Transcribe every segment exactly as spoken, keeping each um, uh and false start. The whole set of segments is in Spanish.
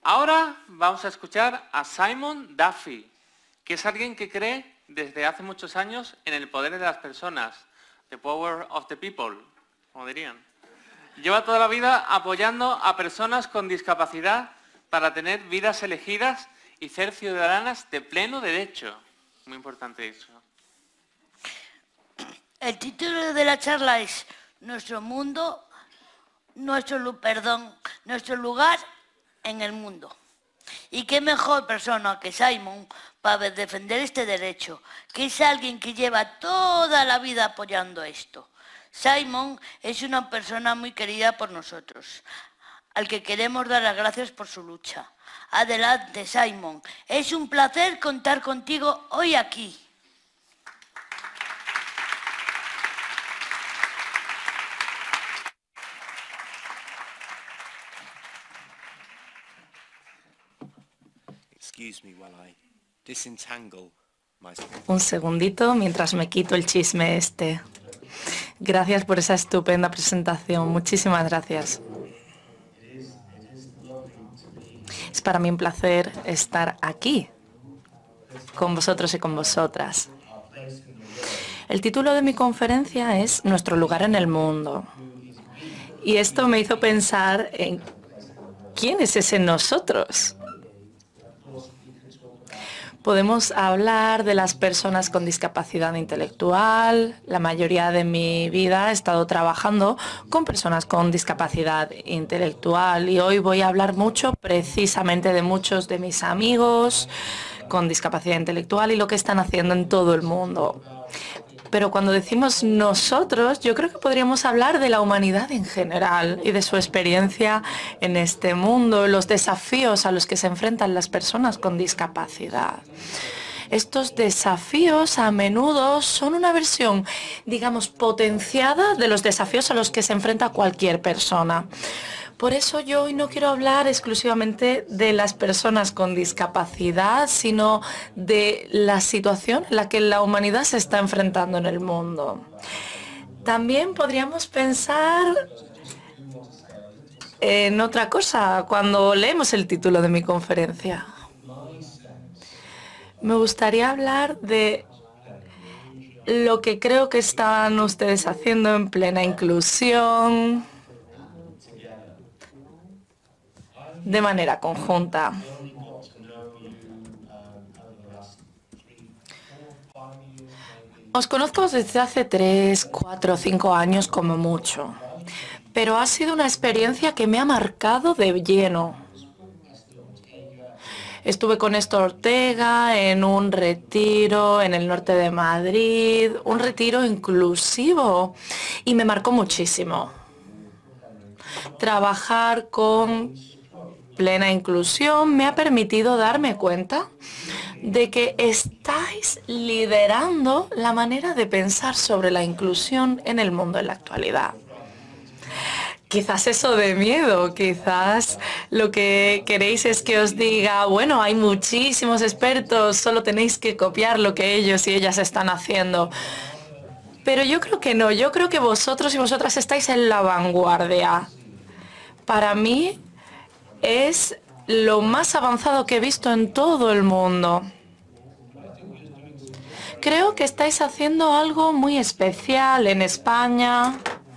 Ahora vamos a escuchar a Simon Duffy, que es alguien que cree desde hace muchos años en el poder de las personas, the power of the people, como dirían. Lleva toda la vida apoyando a personas con discapacidad para tener vidas elegidas y ser ciudadanas de pleno derecho. Muy importante eso. El título de la charla es Nuestro mundo, nuestro, perdón, nuestro lugar en el mundo. Y qué mejor persona que Simon para defender este derecho, que es alguien que lleva toda la vida apoyando esto. Simon es una persona muy querida por nosotros, al que queremos dar las gracias por su lucha. Adelante, Simon. Es un placer contar contigo hoy aquí. Un segundito mientras me quito el chisme este. Gracias por esa estupenda presentación. Muchísimas gracias. Es para mí un placer estar aquí, con vosotros y con vosotras. El título de mi conferencia es Nuestro lugar en el mundo. Y esto me hizo pensar en ¿quién es ese nosotros? Podemos hablar de las personas con discapacidad intelectual. La mayoría de mi vida he estado trabajando con personas con discapacidad intelectual y hoy voy a hablar mucho precisamente de muchos de mis amigos con discapacidad intelectual y lo que están haciendo en todo el mundo. Pero cuando decimos nosotros, yo creo que podríamos hablar de la humanidad en general y de su experiencia en este mundo, los desafíos a los que se enfrentan las personas con discapacidad. Estos desafíos a menudo son una versión, digamos, potenciada de los desafíos a los que se enfrenta cualquier persona. Por eso yo hoy no quiero hablar exclusivamente de las personas con discapacidad, sino de la situación en la que la humanidad se está enfrentando en el mundo. También podríamos pensar en otra cosa cuando leemos el título de mi conferencia. Me gustaría hablar de lo que creo que están ustedes haciendo en plena inclusión, de manera conjunta. Os conozco desde hace tres, cuatro, cinco años como mucho, pero ha sido una experiencia que me ha marcado de lleno. Estuve con Néstor Ortega en un retiro en el norte de Madrid, un retiro inclusivo, y me marcó muchísimo. Trabajar con plena inclusión me ha permitido darme cuenta de que estáis liderando la manera de pensar sobre la inclusión en el mundo en la actualidad. Quizás eso de miedo, quizás lo que queréis es que os diga, bueno, hay muchísimos expertos, solo tenéis que copiar lo que ellos y ellas están haciendo. Pero yo creo que no, yo creo que vosotros y vosotras estáis en la vanguardia. Para mí es lo más avanzado que he visto en todo el mundo. Creo que estáis haciendo algo muy especial en España.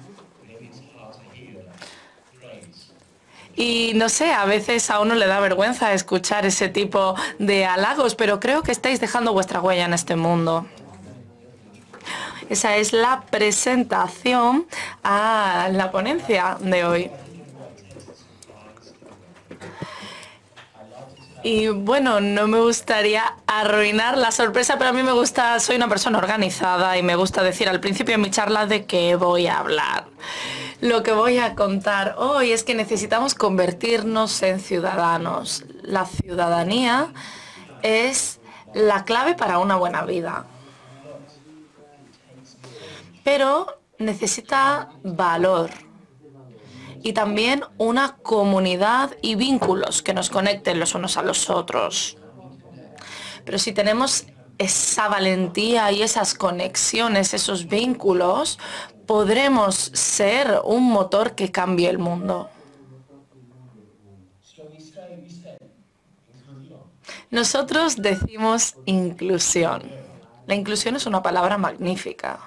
Y no sé, a veces a uno le da vergüenza escuchar ese tipo de halagos, pero creo que estáis dejando vuestra huella en este mundo. Esa es la presentación a la ponencia de hoy. Y bueno, no me gustaría arruinar la sorpresa, pero a mí me gusta, soy una persona organizada y me gusta decir al principio de mi charla de qué voy a hablar. Lo que voy a contar hoy es que necesitamos convertirnos en ciudadanos. La ciudadanía es la clave para una buena vida. Pero necesita valor. Y también una comunidad y vínculos que nos conecten los unos a los otros. Pero si tenemos esa valentía y esas conexiones, esos vínculos, podremos ser un motor que cambie el mundo. Nosotros decimos inclusión. La inclusión es una palabra magnífica.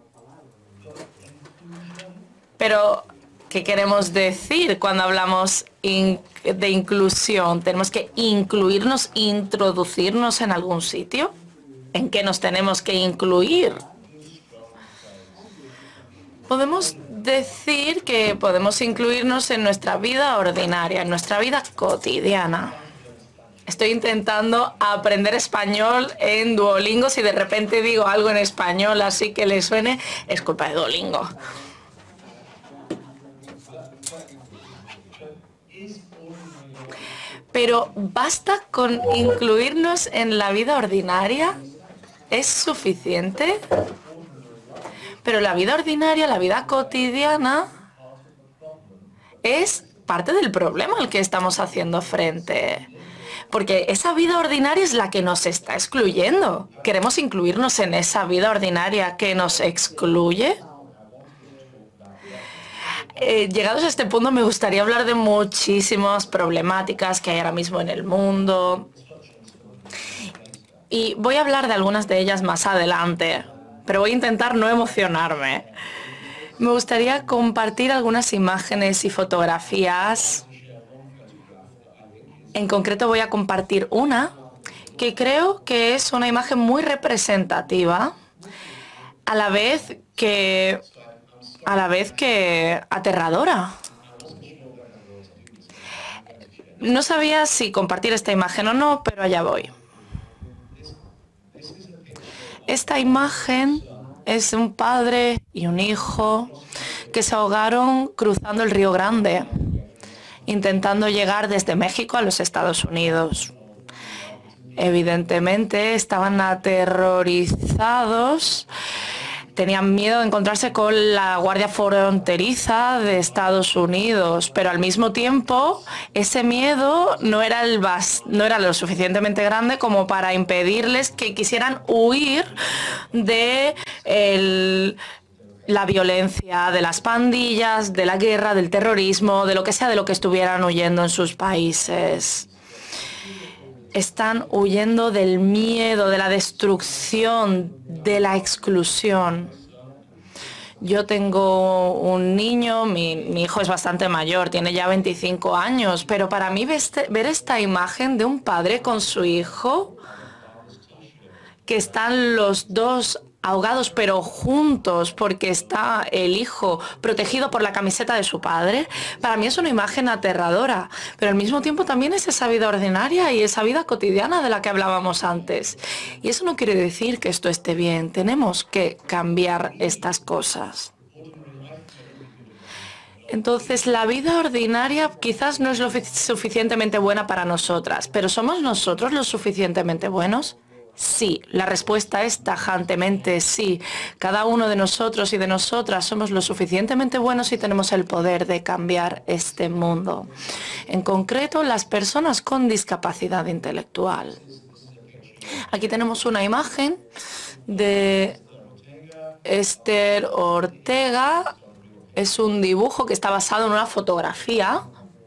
Pero, ¿qué queremos decir cuando hablamos in- de inclusión? ¿Tenemos que incluirnos, introducirnos en algún sitio? ¿En qué nos tenemos que incluir? Podemos decir que podemos incluirnos en nuestra vida ordinaria, en nuestra vida cotidiana. Estoy intentando aprender español en Duolingo. Si de repente digo algo en español así que le suene, es culpa de Duolingo. Pero ¿basta con incluirnos en la vida ordinaria? ¿Es suficiente? Pero la vida ordinaria, la vida cotidiana, es parte del problema al que estamos haciendo frente. Porque esa vida ordinaria es la que nos está excluyendo. ¿Queremos incluirnos en esa vida ordinaria que nos excluye? Eh, llegados a este punto me gustaría hablar de muchísimas problemáticas que hay ahora mismo en el mundo. Y voy a hablar de algunas de ellas más adelante, pero voy a intentar no emocionarme. Me gustaría compartir algunas imágenes y fotografías. En concreto voy a compartir una que creo que es una imagen muy representativa, a la vez que, a la vez que aterradora. No sabía si compartir esta imagen o no, pero allá voy. Esta imagen es un padre y un hijo que se ahogaron cruzando el Río Grande, intentando llegar desde México a los Estados Unidos. Evidentemente estaban aterrorizados, tenían miedo de encontrarse con la Guardia Fronteriza de Estados Unidos, pero al mismo tiempo ese miedo no era, el bas- no era lo suficientemente grande como para impedirles que quisieran huir de el, la violencia, de las pandillas, de la guerra, del terrorismo, de lo que sea, de lo que estuvieran huyendo en sus países. Están huyendo del miedo, de la destrucción, de la exclusión. Yo tengo un niño, mi, mi hijo es bastante mayor, tiene ya veinticinco años, pero para mí ver, ver esta imagen de un padre con su hijo, que están los dos ahogados pero juntos porque está el hijo protegido por la camiseta de su padre, para mí es una imagen aterradora, pero al mismo tiempo también es esa vida ordinaria y esa vida cotidiana de la que hablábamos antes. Y eso no quiere decir que esto esté bien, tenemos que cambiar estas cosas. Entonces, la vida ordinaria quizás no es lo suficientemente buena para nosotras, pero ¿somos nosotros lo suficientemente buenos? Sí, la respuesta es tajantemente sí. Cada uno de nosotros y de nosotras somos lo suficientemente buenos y tenemos el poder de cambiar este mundo. En concreto, las personas con discapacidad intelectual. Aquí tenemos una imagen de Esther Ortega. Es un dibujo que está basado en una fotografía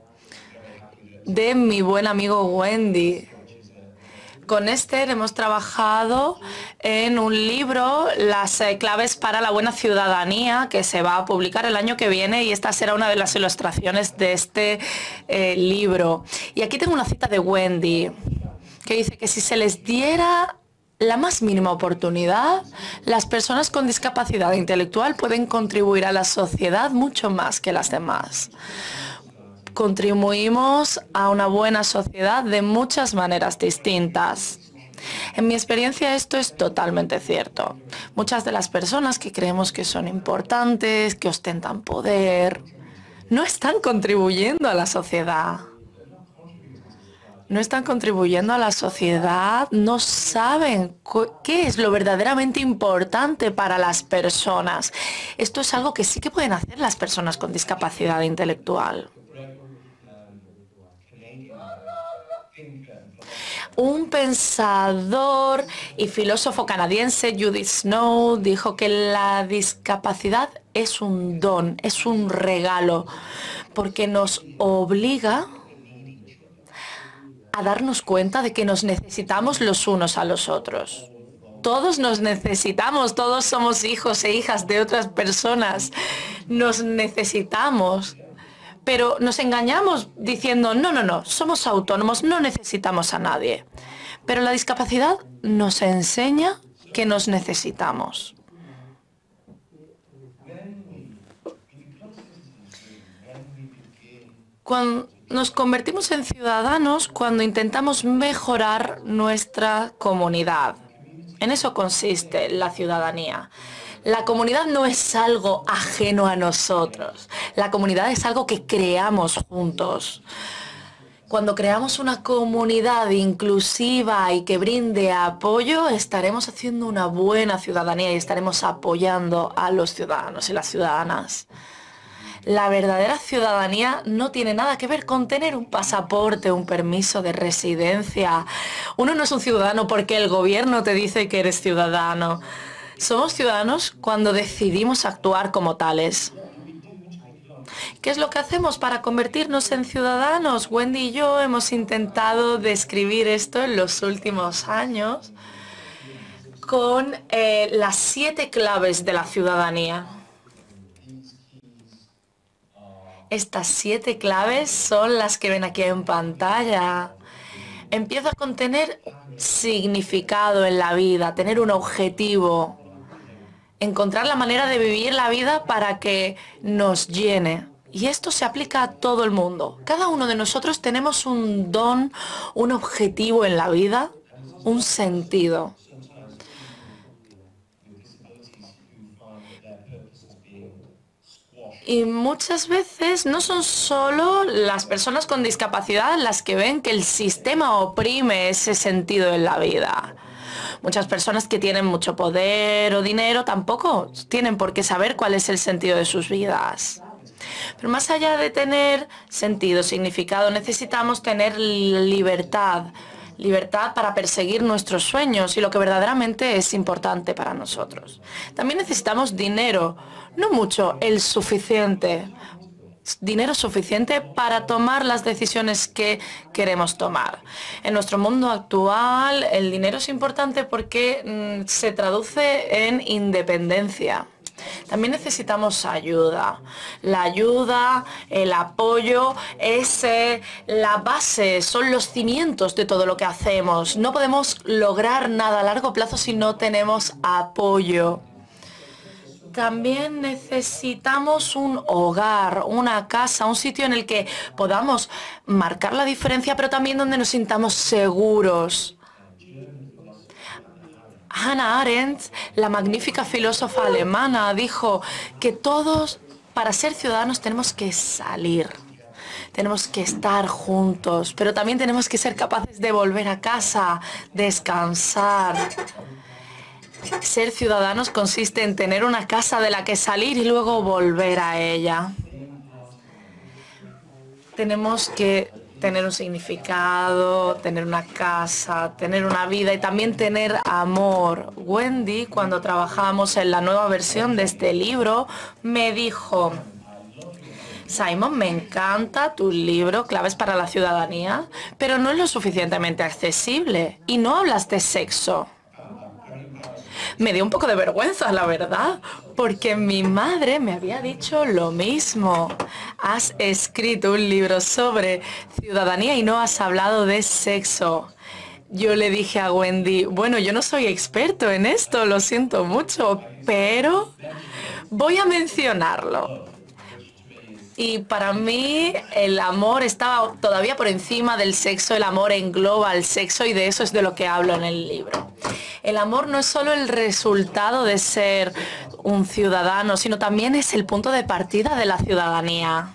de mi buen amigo Wendy. Con Esther hemos trabajado en un libro, Las eh, claves para la buena ciudadanía, que se va a publicar el año que viene, y esta será una de las ilustraciones de este eh, libro. Y aquí tengo una cita de Wendy, que dice que si se les diera la más mínima oportunidad, las personas con discapacidad intelectual pueden contribuir a la sociedad mucho más que las demás. Contribuimos a una buena sociedad de muchas maneras distintas. En mi experiencia esto es totalmente cierto. Muchas de las personas que creemos que son importantes, que ostentan poder, no están contribuyendo a la sociedad. No están contribuyendo a la sociedad, no saben qué es lo verdaderamente importante para las personas. Esto es algo que sí que pueden hacer las personas con discapacidad intelectual. Un pensador y filósofo canadiense, Judith Snow, dijo que la discapacidad es un don, es un regalo, porque nos obliga a darnos cuenta de que nos necesitamos los unos a los otros. Todos nos necesitamos, todos somos hijos e hijas de otras personas. Nos necesitamos, pero nos engañamos diciendo, no, no, no, somos autónomos, no necesitamos a nadie. Pero la discapacidad nos enseña que nos necesitamos. Cuando nos convertimos en ciudadanos, cuando intentamos mejorar nuestra comunidad. En eso consiste la ciudadanía. La comunidad no es algo ajeno a nosotros. La comunidad es algo que creamos juntos. Cuando creamos una comunidad inclusiva y que brinde apoyo, estaremos haciendo una buena ciudadanía y estaremos apoyando a los ciudadanos y las ciudadanas. La verdadera ciudadanía no tiene nada que ver con tener un pasaporte, un permiso de residencia. Uno no es un ciudadano porque el gobierno te dice que eres ciudadano. Somos ciudadanos cuando decidimos actuar como tales. ¿Qué es lo que hacemos para convertirnos en ciudadanos? Wendy y yo hemos intentado describir esto en los últimos años con eh, las siete claves de la ciudadanía. Estas siete claves son las que ven aquí en pantalla. Empieza con tener significado en la vida, tener un objetivo, encontrar la manera de vivir la vida para que nos llene. Y esto se aplica a todo el mundo. Cada uno de nosotros tenemos un don, un objetivo en la vida, un sentido. Y muchas veces no son solo las personas con discapacidad las que ven que el sistema oprime ese sentido en la vida. Muchas personas que tienen mucho poder o dinero tampoco tienen por qué saber cuál es el sentido de sus vidas. Pero más allá de tener sentido, significado, necesitamos tener libertad. Libertad para perseguir nuestros sueños y lo que verdaderamente es importante para nosotros. También necesitamos dinero, no mucho, el suficiente. Dinero suficiente para tomar las decisiones que queremos tomar. En nuestro mundo actual, el dinero es importante porque mm, se traduce en independencia. También necesitamos ayuda. La ayuda, el apoyo, es eh, la base, son los cimientos de todo lo que hacemos. No podemos lograr nada a largo plazo si no tenemos apoyo. También necesitamos un hogar, una casa, un sitio en el que podamos marcar la diferencia, pero también donde nos sintamos seguros. Hannah Arendt, la magnífica filósofa alemana, dijo que todos, para ser ciudadanos, tenemos que salir. Tenemos que estar juntos, pero también tenemos que ser capaces de volver a casa, descansar. Ser ciudadanos consiste en tener una casa de la que salir y luego volver a ella. Tenemos que tener un significado, tener una casa, tener una vida y también tener amor. Wendy, cuando trabajamos en la nueva versión de este libro, me dijo: Simon, me encanta tu libro, Claves para la Ciudadanía, pero no es lo suficientemente accesible y no hablas de sexo. Me dio un poco de vergüenza, la verdad, porque mi madre me había dicho lo mismo. Has escrito un libro sobre ciudadanía y no has hablado de sexo. Yo le dije a Wendy, bueno, yo no soy experto en esto, lo siento mucho, pero voy a mencionarlo. Y para mí el amor estaba todavía por encima del sexo, el amor engloba el sexo y de eso es de lo que hablo en el libro. El amor no es solo el resultado de ser un ciudadano, sino también es el punto de partida de la ciudadanía.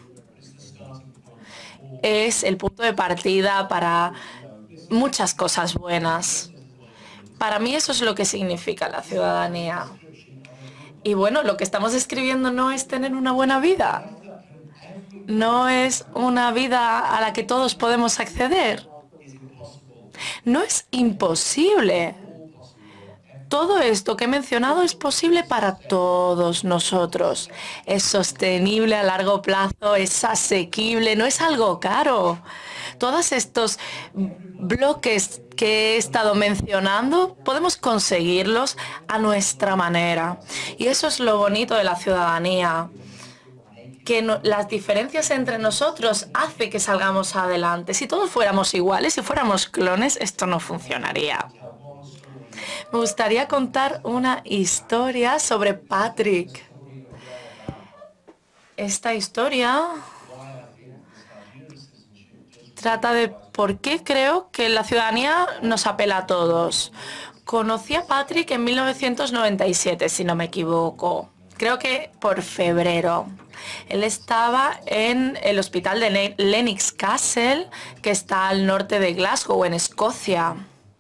Es el punto de partida para muchas cosas buenas. Para mí eso es lo que significa la ciudadanía. Y bueno, lo que estamos escribiendo no es tener una buena vida. No es una vida a la que todos podemos acceder. No es imposible. Todo esto que he mencionado es posible para todos nosotros. Es sostenible a largo plazo, es asequible, no es algo caro. Todos estos bloques que he estado mencionando, podemos conseguirlos a nuestra manera. Y eso es lo bonito de la ciudadanía, que no, las diferencias entre nosotros hace que salgamos adelante. Si todos fuéramos iguales, si fuéramos clones, esto no funcionaría. Me gustaría contar una historia sobre Patrick. Esta historia trata de por qué creo que la ciudadanía nos apela a todos. Conocí a Patrick en mil novecientos noventa y siete, si no me equivoco. Creo que por febrero. Él estaba en el hospital de Lennox Castle, que está al norte de Glasgow, en Escocia.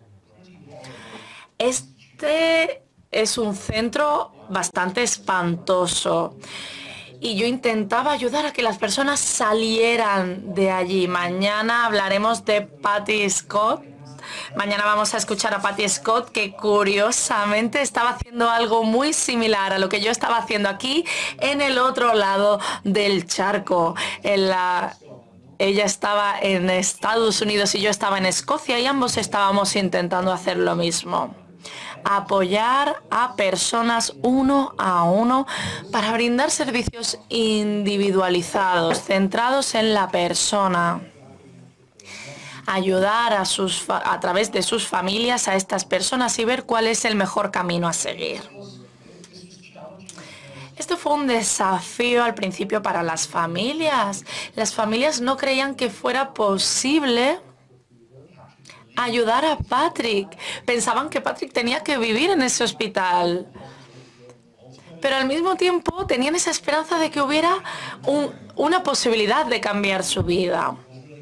Este es un centro bastante espantoso. Y yo intentaba ayudar a que las personas salieran de allí. Mañana hablaremos de Patty Scott. Mañana vamos a escuchar a Patty Scott, que curiosamente estaba haciendo algo muy similar a lo que yo estaba haciendo aquí en el otro lado del charco. En la... Ella estaba en Estados Unidos y yo estaba en Escocia y ambos estábamos intentando hacer lo mismo. Apoyar a personas uno a uno para brindar servicios individualizados, centrados en la persona. Ayudar a, sus, a través de sus familias a estas personas y ver cuál es el mejor camino a seguir. Esto fue un desafío al principio para las familias. Las familias no creían que fuera posible ayudar a Patrick. Pensaban que Patrick tenía que vivir en ese hospital. Pero al mismo tiempo tenían esa esperanza de que hubiera un, una posibilidad de cambiar su vida.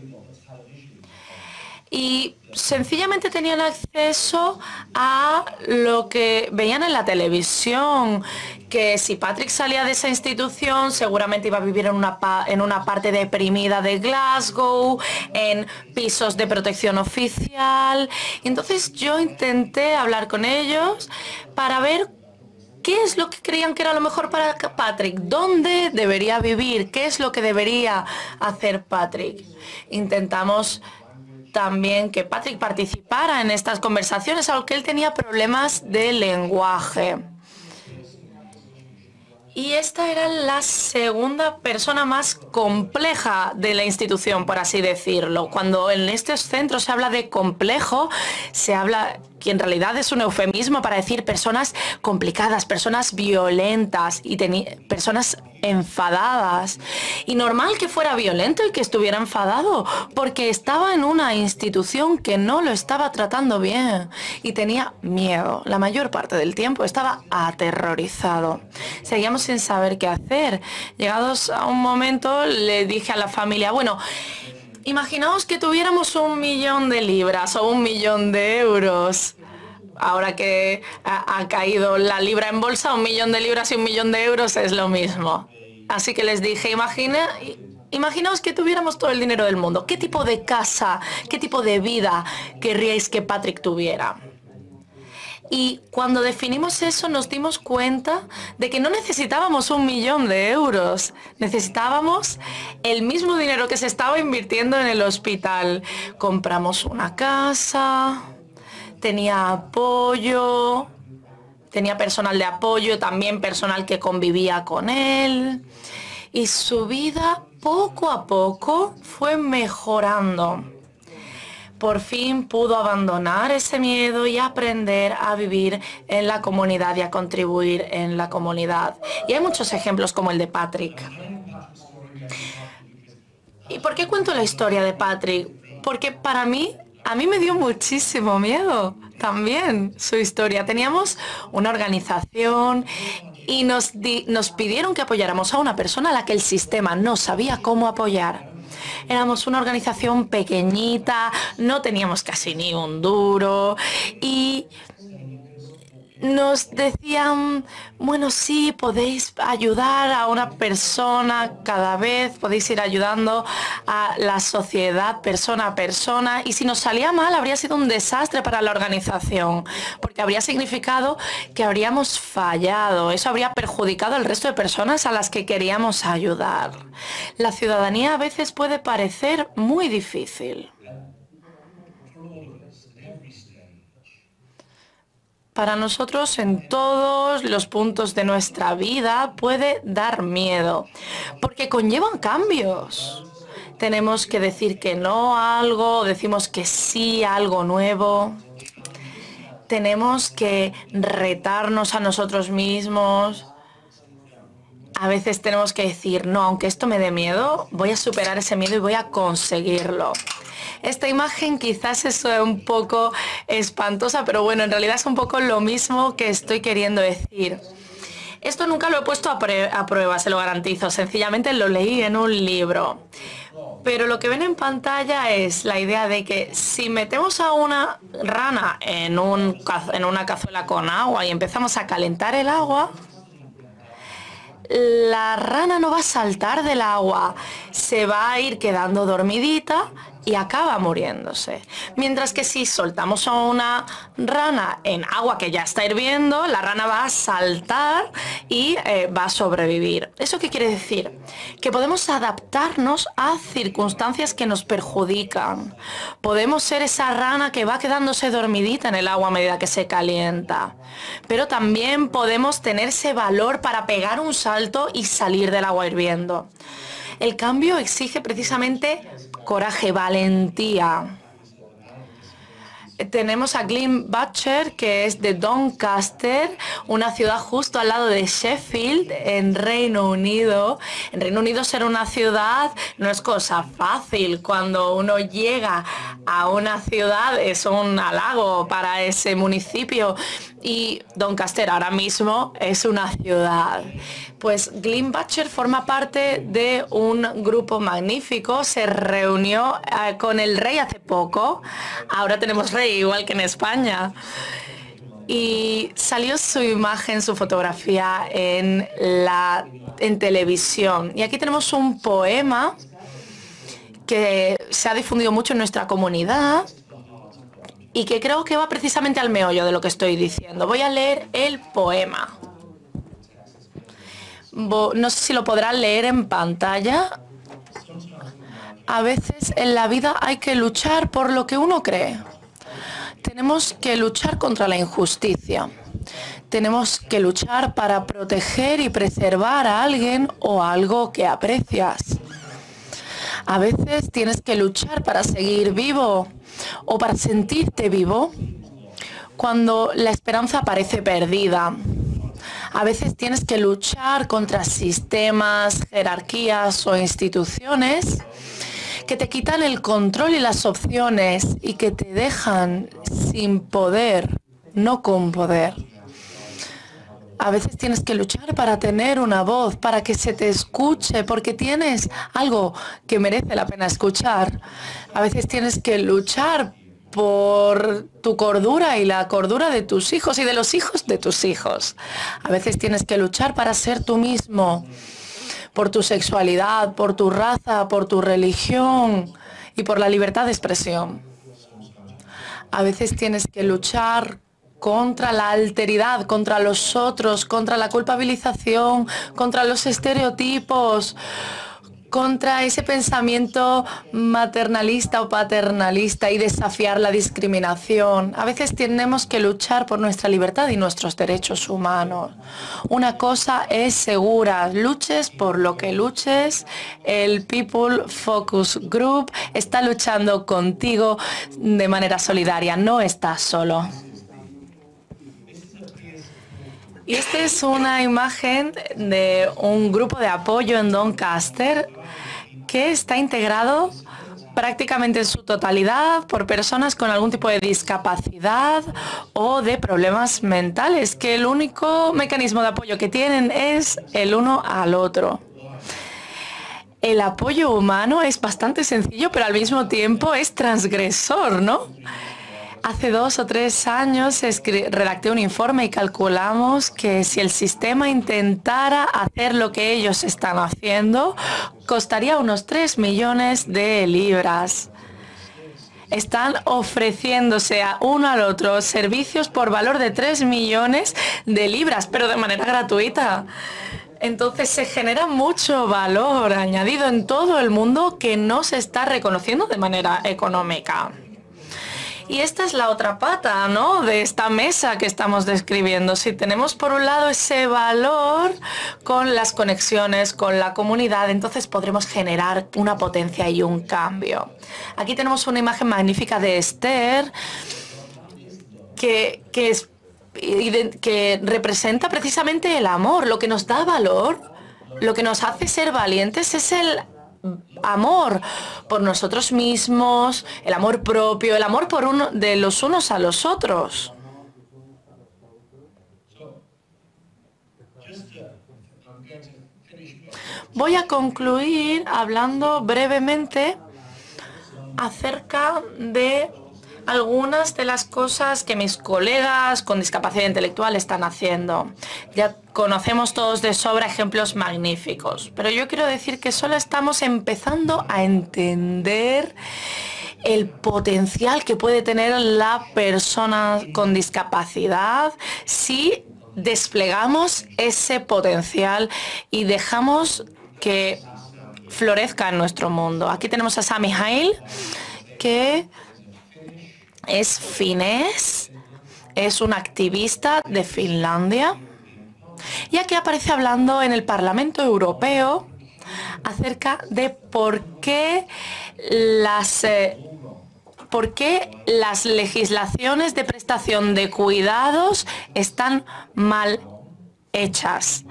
Y sencillamente tenían acceso a lo que veían en la televisión, que si Patrick salía de esa institución seguramente iba a vivir en una, en una parte deprimida de Glasgow, en pisos de protección oficial. Y entonces yo intenté hablar con ellos para ver qué es lo que creían que era lo mejor para Patrick, dónde debería vivir, qué es lo que debería hacer Patrick. Intentamos también que Patrick participara en estas conversaciones, aunque él tenía problemas de lenguaje. Y esta era la segunda persona más compleja de la institución, por así decirlo. Cuando en estos centros se habla de complejo, se habla que en realidad es un eufemismo para decir personas complicadas, personas violentas y personas enfadadas. Y normal que fuera violento y que estuviera enfadado, porque estaba en una institución que no lo estaba tratando bien y tenía miedo. La mayor parte del tiempo estaba aterrorizado. Seguíamos sin saber qué hacer. Llegados a un momento, le dije a la familia, bueno, imaginaos que tuviéramos un millón de libras o un millón de euros. Ahora que ha, ha caído la libra en bolsa, un millón de libras y un millón de euros es lo mismo. Así que les dije, imagina, imaginaos que tuviéramos todo el dinero del mundo. ¿Qué tipo de casa, qué tipo de vida querríais que Patrick tuviera? Y cuando definimos eso nos dimos cuenta de que no necesitábamos un millón de euros. Necesitábamos el mismo dinero que se estaba invirtiendo en el hospital. Compramos una casa, tenía apoyo, tenía personal de apoyo, también personal que convivía con él. Y su vida poco a poco fue mejorando. Por fin pudo abandonar ese miedo y aprender a vivir en la comunidad y a contribuir en la comunidad. Y hay muchos ejemplos como el de Patrick. ¿Y por qué cuento la historia de Patrick? Porque para mí, a mí me dio muchísimo miedo también su historia. Teníamos una organización y nos, di, nos pidieron que apoyáramos a una persona a la que el sistema no sabía cómo apoyar. Éramos una organización pequeñita, no teníamos casi ni un duro y nos decían, bueno, sí, podéis ayudar a una persona cada vez, podéis ir ayudando a la sociedad persona a persona, y si nos salía mal habría sido un desastre para la organización, porque habría significado que habríamos fallado, eso habría perjudicado al resto de personas a las que queríamos ayudar. La ciudadanía a veces puede parecer muy difícil. Para nosotros, en todos los puntos de nuestra vida, puede dar miedo, porque conllevan cambios. Tenemos que decir que no a algo, decimos que sí a algo nuevo. Tenemos que retarnos a nosotros mismos. A veces tenemos que decir, no, aunque esto me dé miedo, voy a superar ese miedo y voy a conseguirlo. Esta imagen quizás es un poco espantosa, pero bueno, en realidad es un poco lo mismo que estoy queriendo decir. Esto nunca lo he puesto a, a prueba, se lo garantizo. Sencillamente lo leí en un libro. Pero lo que ven en pantalla es la idea de que si metemos a una rana en, un, en una cazuela con agua y empezamos a calentar el agua, la rana no va a saltar del agua, se va a ir quedando dormidita y acaba muriéndose. Mientras que si soltamos a una rana en agua que ya está hirviendo, la rana va a saltar y eh, va a sobrevivir. ¿Eso qué quiere decir? Que podemos adaptarnos a circunstancias que nos perjudican. Podemos ser esa rana que va quedándose dormidita en el agua a medida que se calienta. Pero también podemos tener ese valor para pegar un salto y salir del agua hirviendo. El cambio exige precisamente coraje, valentía. Tenemos a Glyn Butcher, que es de Doncaster, una ciudad justo al lado de Sheffield, en Reino Unido. En Reino Unido ser una ciudad no es cosa fácil. Cuando uno llega a una ciudad es un halago para ese municipio. Y Doncaster ahora mismo es una ciudad. Pues Glyn Butcher forma parte de un grupo magnífico, se reunió eh, con el rey hace poco, ahora tenemos rey igual que en España, y salió su imagen, su fotografía en, la, en televisión. Y aquí tenemos un poema que se ha difundido mucho en nuestra comunidad, y que creo que va precisamente al meollo de lo que estoy diciendo. Voy a leer el poema. No sé si lo podrán leer en pantalla. A veces en la vida hay que luchar por lo que uno cree. Tenemos que luchar contra la injusticia. Tenemos que luchar para proteger y preservar a alguien o algo que aprecias. A veces tienes que luchar para seguir vivo o para sentirte vivo cuando la esperanza parece perdida. A veces tienes que luchar contra sistemas, jerarquías o instituciones que te quitan el control y las opciones y que te dejan sin poder, no con poder. A veces tienes que luchar para tener una voz, para que se te escuche, porque tienes algo que merece la pena escuchar. A veces tienes que luchar por tu cordura y la cordura de tus hijos y de los hijos de tus hijos. A veces tienes que luchar para ser tú mismo, por tu sexualidad, por tu raza, por tu religión y por la libertad de expresión. A veces tienes que luchar contra la alteridad, contra los otros, contra la culpabilización, contra los estereotipos, contra ese pensamiento maternalista o paternalista y desafiar la discriminación. A veces tenemos que luchar por nuestra libertad y nuestros derechos humanos. Una cosa es segura, luches por lo que luches, el People Focus Group está luchando contigo de manera solidaria, no estás solo. Y esta es una imagen de un grupo de apoyo en Doncaster que está integrado prácticamente en su totalidad por personas con algún tipo de discapacidad o de problemas mentales, que el único mecanismo de apoyo que tienen es el uno al otro. El apoyo humano es bastante sencillo, pero al mismo tiempo es transgresor, ¿no? Hace dos o tres años redacté un informe y calculamos que si el sistema intentara hacer lo que ellos están haciendo, costaría unos tres millones de libras. Están ofreciéndose a uno al otro servicios por valor de tres millones de libras, pero de manera gratuita. Entonces se genera mucho valor añadido en todo el mundo que no se está reconociendo de manera económica. Y esta es la otra pata, ¿no?, de esta mesa que estamos describiendo. Si tenemos por un lado ese valor con las conexiones, con la comunidad, entonces podremos generar una potencia y un cambio. Aquí tenemos una imagen magnífica de Esther que, que, es, que representa precisamente el amor. Lo que nos da valor, lo que nos hace ser valientes es el amor por nosotros mismos, el amor propio, el amor por uno de los unos a los otros. Voy a concluir hablando brevemente acerca de algunas de las cosas que mis colegas con discapacidad intelectual están haciendo. Ya conocemos todos de sobra ejemplos magníficos, pero yo quiero decir que solo estamos empezando a entender el potencial que puede tener la persona con discapacidad si desplegamos ese potencial y dejamos que florezca en nuestro mundo. Aquí tenemos a Sami Hail, que es finés, es un activista de Finlandia, y aquí aparece hablando en el Parlamento Europeo acerca de por qué las, eh, por qué las legislaciones de prestación de cuidados están mal hechas.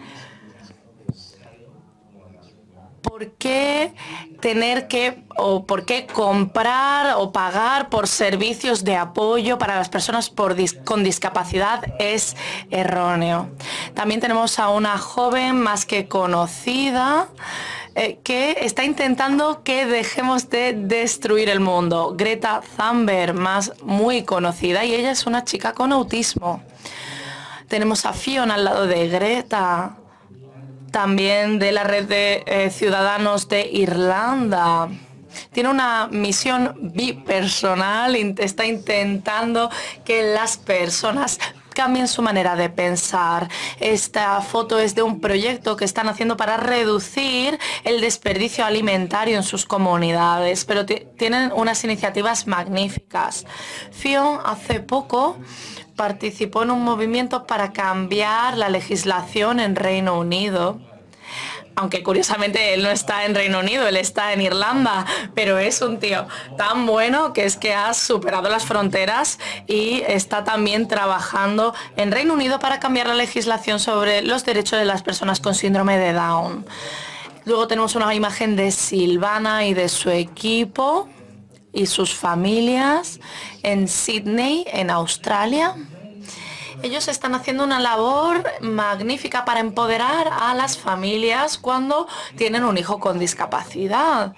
¿Por qué tener que o por qué comprar o pagar por servicios de apoyo para las personas por dis con discapacidad es erróneo? También tenemos a una joven más que conocida eh, que está intentando que dejemos de destruir el mundo. Greta Thunberg, más muy conocida, y ella es una chica con autismo. Tenemos a Fiona al lado de Greta, también de la red de eh, ciudadanos de Irlanda. Tiene una misión bipersonal, está intentando que las personas cambien su manera de pensar. Esta foto es de un proyecto que están haciendo para reducir el desperdicio alimentario en sus comunidades, pero tienen unas iniciativas magníficas. Fiona hace poco participó en un movimiento para cambiar la legislación en Reino Unido, aunque curiosamente él no está en Reino Unido, él está en Irlanda, pero es un tío tan bueno que es que ha superado las fronteras y está también trabajando en Reino Unido para cambiar la legislación sobre los derechos de las personas con síndrome de Down. Luego tenemos una imagen de Silvana y de su equipo y sus familias en Sydney, en Australia. Ellos están haciendo una labor magnífica para empoderar a las familias cuando tienen un hijo con discapacidad.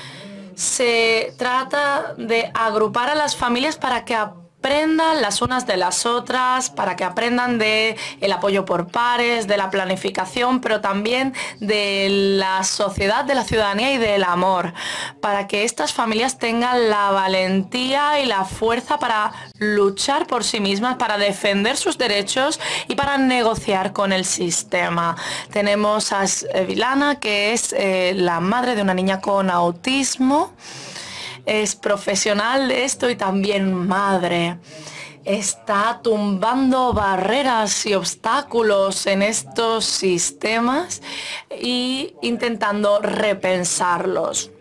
Se trata de agrupar a las familias para que aprendan las unas de las otras, para que aprendan de el apoyo por pares, de la planificación, pero también de la sociedad, de la ciudadanía y del amor, para que estas familias tengan la valentía y la fuerza para luchar por sí mismas, para defender sus derechos y para negociar con el sistema. Tenemos a Vilana, que es eh, la madre de una niña con autismo. Es profesional de esto y también madre. Está tumbando barreras y obstáculos en estos sistemas y intentando repensarlos.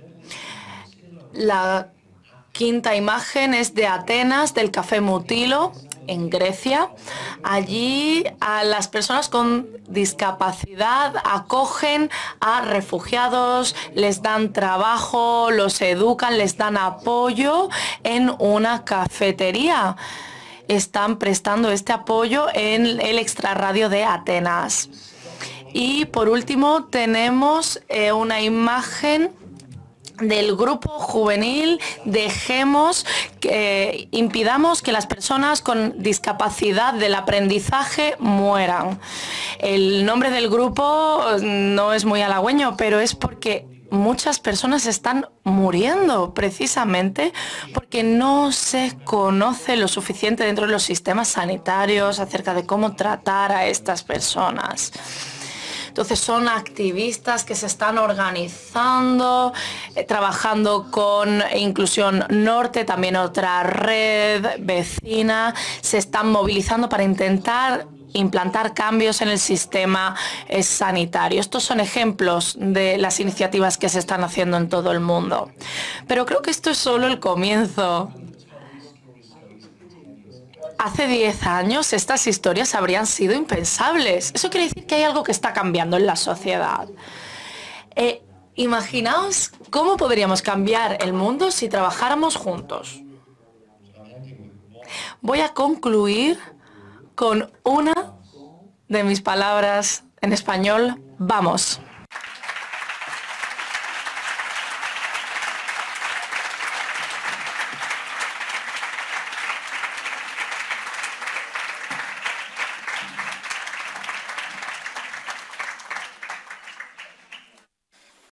La quinta imagen es de Atenas, del Café Mutilo, en Grecia. Allí a las personas con discapacidad acogen a refugiados, les dan trabajo, los educan, les dan apoyo en una cafetería. Están prestando este apoyo en el extrarradio de Atenas. Y por último tenemos eh, una imagen del grupo juvenil, dejemos que impidamos que las personas con discapacidad del aprendizaje mueran. El nombre del grupo no es muy halagüeño, pero es porque muchas personas están muriendo precisamente porque no se conoce lo suficiente dentro de los sistemas sanitarios acerca de cómo tratar a estas personas. Entonces son activistas que se están organizando, eh, trabajando con Inclusión Norte, también otra red vecina, se están movilizando para intentar implantar cambios en el sistema eh, sanitario. Estos son ejemplos de las iniciativas que se están haciendo en todo el mundo. Pero creo que esto es solo el comienzo. Hace diez años estas historias habrían sido impensables. Eso quiere decir que hay algo que está cambiando en la sociedad. Eh, imaginaos cómo podríamos cambiar el mundo si trabajáramos juntos. Voy a concluir con una de mis palabras en español. Vamos.